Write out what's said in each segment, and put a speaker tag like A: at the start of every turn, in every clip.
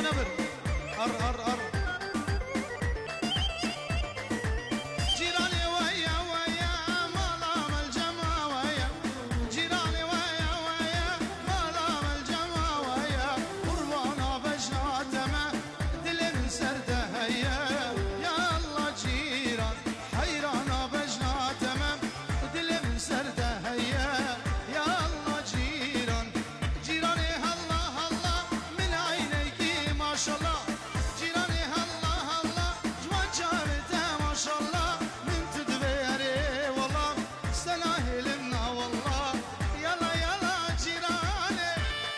A: نبر ار ار جيراني ويا ويا ملام الجما ويا جيراني ويا ويا ملام الجما ويا قربانا بجناتما دل من سرده هيا يا الله جيران حيرانا بجناتما دل من سرده هيا يا الله جيران جيراني هلا هلا من عينيك ما شاء الله جيراني هلا هلا جوان جارته ما شاء الله من تدبيري والله سلاهل لنا والله يلا يلا جيراني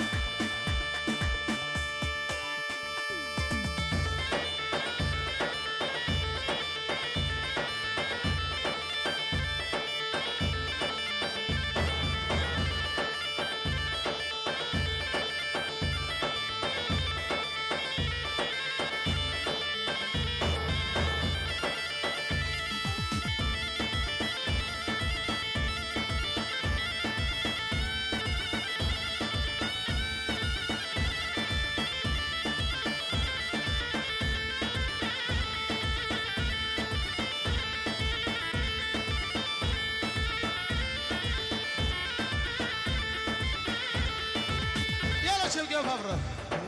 A: يلا شوقي وفبره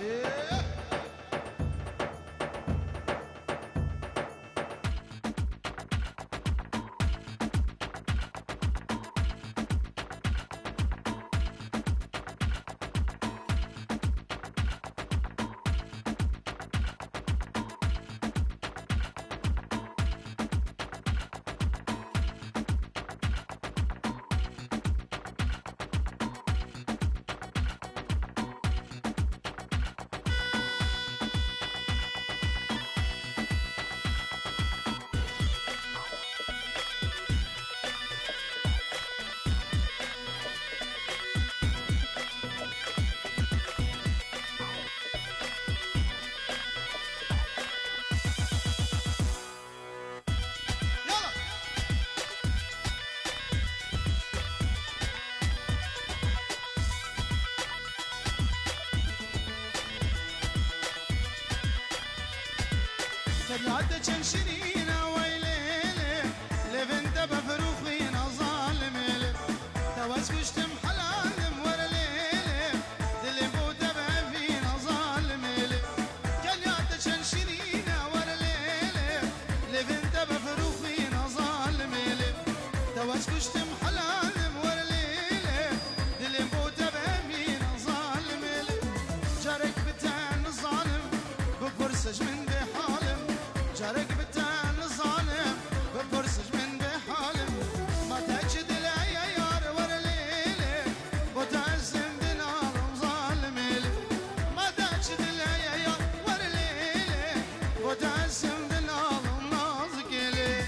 A: تبعد شنشرينا ويليلي لبنت بفروخينا ظالميلي توسكشتم حلالم ورليلي دلي بوتا بفينا ظالميلي كان يعد شنشرينا ورليلي لبنت بفروخينا ظالميلي توسكشتم حلالم ورليلي دلي بوتا بفينا ظالميلي جارك بتان ظالم بفرسج من بحالم جارك بتان ظالم بفرسج من بحالم ما تجد لي يار ورليلي وتعزم دنار ظالميلي ما تجد لي يار ورليلي وتعزم دنار نازكيلي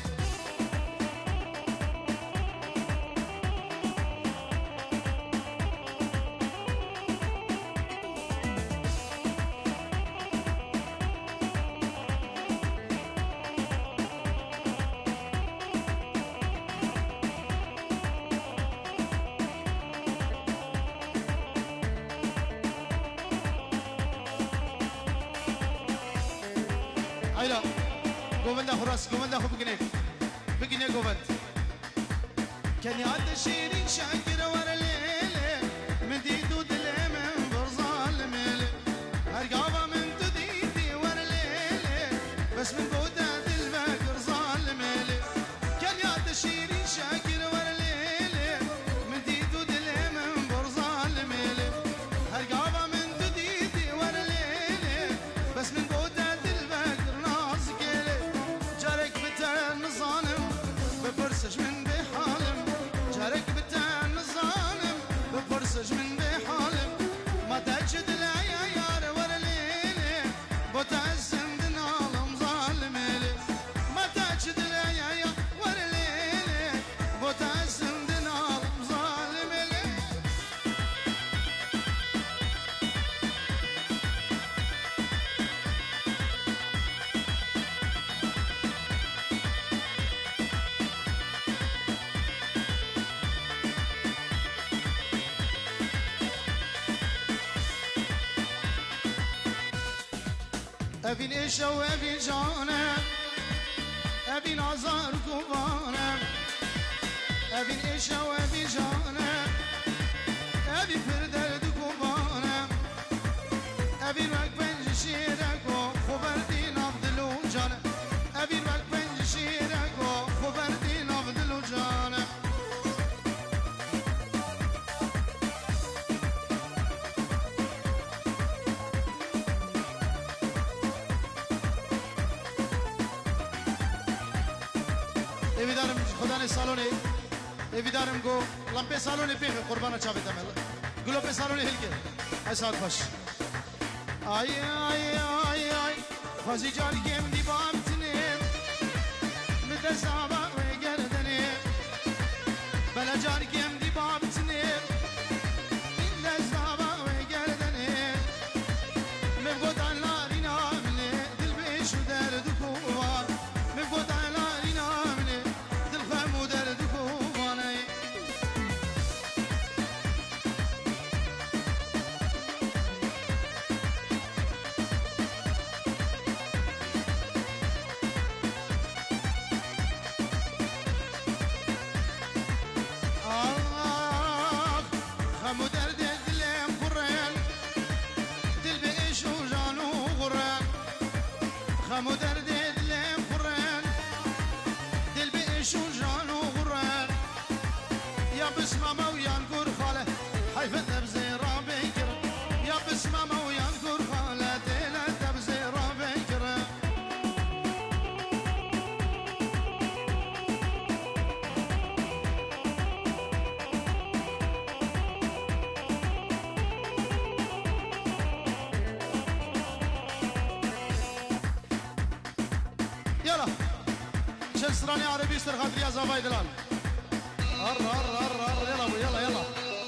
A: هيلا قومن ده خلاص قومن ده خو بقني قومن كان يعد شيرين شاكر ورا ليلي مديدو دلي من برظال ميلي هرقابة من تديدي ورا ليلي بس من قودة البقر ظال ميلي كان يعد شيرين شاكر ورا ليلي مديدو دلي من برظال ميلي هرقابة من تديدي ورا ليلي بس من قودة بفرسج من بحالم جارك بتان ظالم بفرسج من بحالم ما تجد لي يار ورا ليلي بتعزم دنالم ظالم أبين إيشا وأبين جانا أبين عزار كوبانا أبين إيشا وأبين جانا أبين فردر كوبانا أبين وقت بنج شيرك وخبرتين عبد الوجانا أبين وقت بنج شيرك وخبرتين عبد الوجانا evidarım خدانه سالونه evidarım go lampe salone pe qurbana çabe tamam glope salone hilke ay saat baş ay ay ay ay fazi can gem di bamtine mütesaba ve gerdene bela can gem di bamtine mütesaba ve gerdene mevgodan larina mne dil beş derdu kuvar mevgodan larina mne dil famu derdu kuvanay ah famu derdu dilim kurran dil beş janu kurran famu derdu dilim kurran dil beş janu kurran يا بسمة وينقر خاله حيفت بزيرا بكر يا بسمة وينقر خاله تيلت بزيرا بكر يلا شسراني عربي استرخات يا زباي دلال هر هر هر هر يلا ابو يلا يلا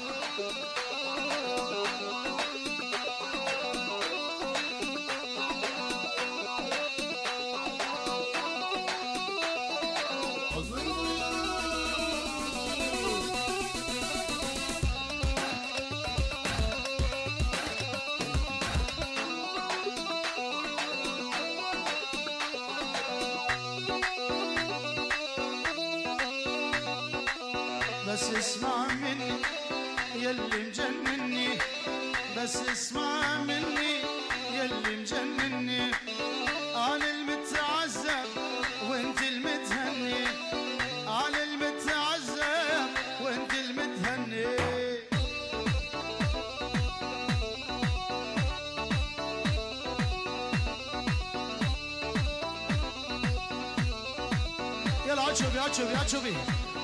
A: بس اسمع مني يلي مجنني بس اسمع مني يلي مجنني انا المتعذب وانت المتهني انا المتعذب وانت المتهني يلا عتشوبي عتشوبي عتشوبي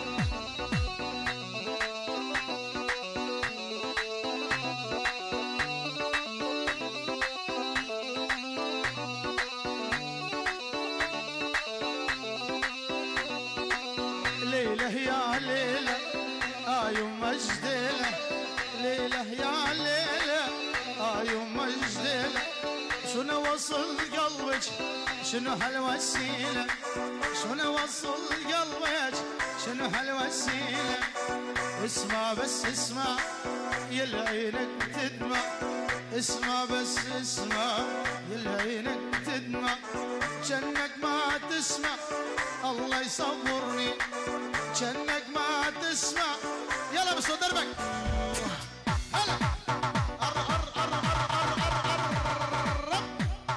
A: ليلة يا ليلة آي مجدلة ليلة يا ليلة آي مجدلة شنو وصل قلبك شنو هالوسيلة شنو وصل قلبك شنو هالوسيلة اسمع بس اسمع يلا عينك تدمع اسمع بس اسمع يلا عينك تدمع جنك ما تسمع الله يصبرني جنك ما تسمع يلا بس دربك هلا أر أر أر أر أر أر أر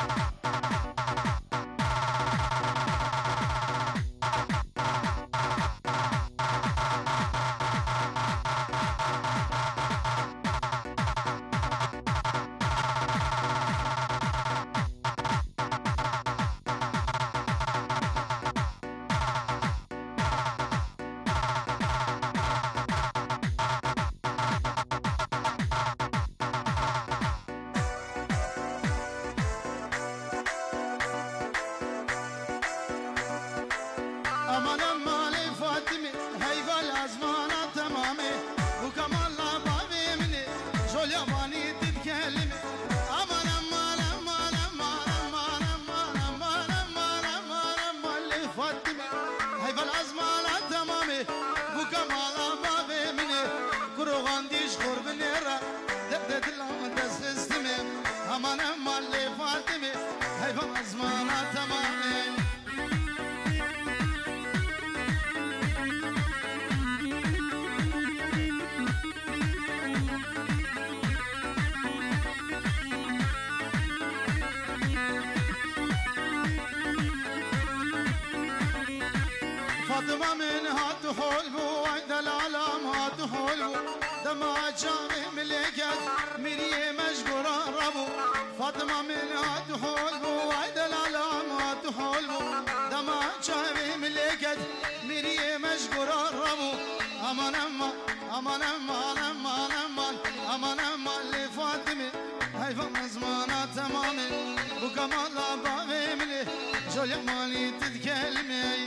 A: aman aman ey Fatime heyval azmana tamame bu kamalla babimni jol yabani dil kelime aman aman aman aman aman aman aman aman aman aman ey Fatime heyval azmana tamame bu kamalla babimni kurugan diş kurbinera de dilan de sistime aman aman ey Fatime هاي فمزمانة تمامي فاطمة من هات حلبو وعند العالم هات حلبو دما جامي ملكت مريه مشكورة ربو فاطمة من هات حلبو وعند العالم هات حلبو دما جامي ملكت مريه مشكورة ربو أمان أمان أمان أمان أمان أمان أمان أمان لفاطمة هاي فمزمانة تمامي وكمال بابي ملي جولي مالي تتكلمي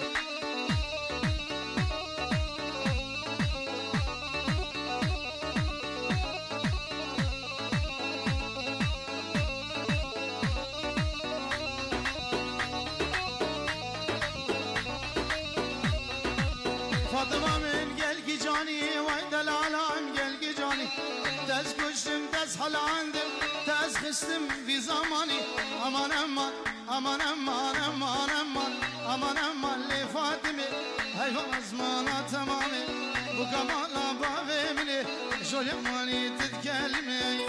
A: فاطمة من قلقي جاني وعند العالم قلقي جاني تز كشتم تز حل عندم تز خستم في زماني أمان أمان أمان أمان أمان أمان أمان أمان لفاطمة هاي فمزمانة تمامي وكمال بابي مني جولي ماني تتكلمي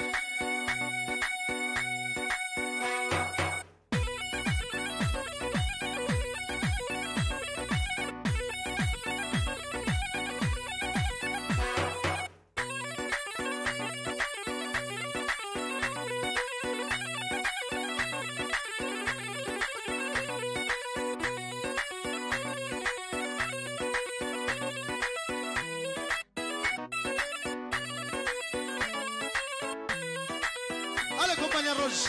A: compañía Roche.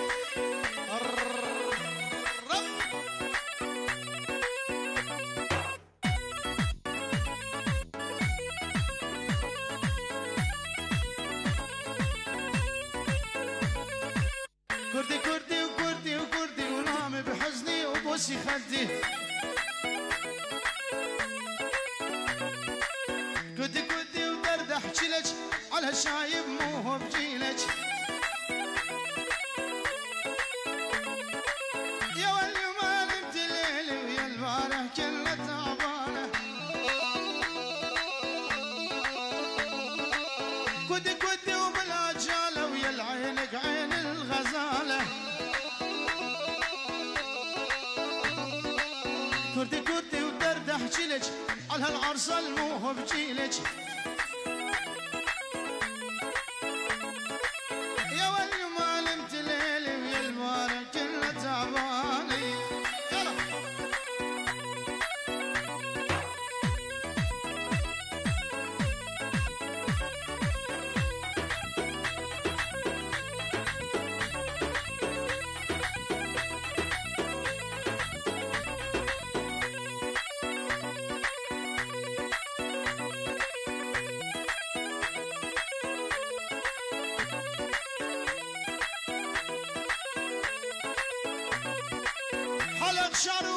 A: كردي كردي وكردي وكردي ونامي بحزني وبوسي خدي كردي كردي ودرد احكي لك على هالشايب مو هو بجيلك كلها تعبانة كدي كدي وبالعجالة ويا العينك عين الغزالة كردي كردي ودرد احكي لك على هالعرصة الموهو بجيلك يا ولي ما نمت ليلي ويا البارة كلها تعبانة حلق شعره